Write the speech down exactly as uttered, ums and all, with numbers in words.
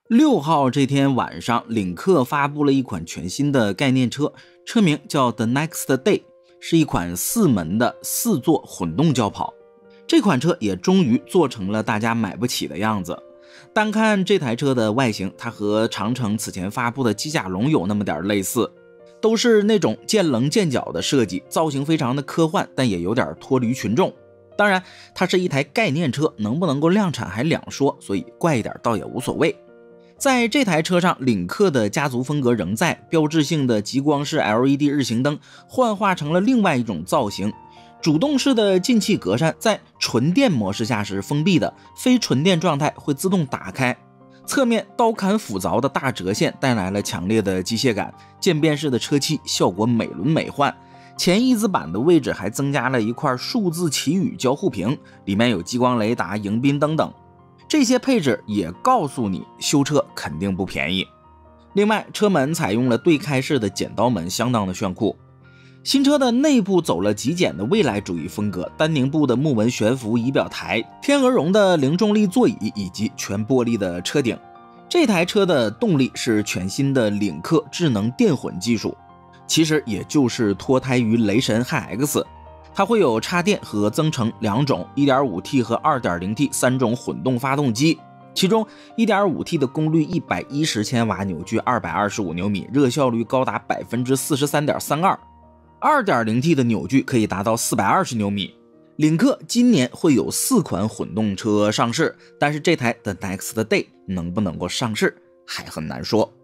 六号这天晚上，领克发布了一款全新的概念车，车名叫 The Next Day， 是一款四门的四座混动轿跑。这款车也终于做成了大家买不起的样子。单看这台车的外形，它和长城此前发布的机甲龙有那么点类似，都是那种见棱见角的设计，造型非常的科幻，但也有点脱离群众。当然，它是一台概念车，能不能够量产还两说，所以怪一点倒也无所谓。在这台车上，领克的家族风格仍在，标志性的极光式 L E D 日行灯幻化成了另外一种造型。主动式的进气格栅在纯电模式下是封闭的，非纯电状态会自动打开。侧面刀砍斧凿的大折线带来了强烈的机械感，渐变式的车漆效果美轮美奂。前翼子板的位置还增加了一块数字旗语交互屏，里面有激光雷达、迎宾灯等。这些配置也告诉你修车肯定不便宜。另外，车门采用了对开式的剪刀门，相当的炫酷。新车的内部走了极简的未来主义风格，丹宁布的木纹悬浮仪表台，天鹅绒的零重力座椅以及全玻璃的车顶。这台车的动力是全新的领克智能电混技术，其实也就是脱胎于雷神汉 X。它会有插电和增程两种 一点五 T 和 二点零 T 三种混动发动机，其中 一点五 T 的功率一百一十千瓦，扭矩二百二十五牛米，热效率高达 百分之四十三点三二， 二点零 T 的扭矩可以达到四百二十牛米。领克今年会有四款混动车上市，但是这台 The Next Day 能不能够上市还很难说。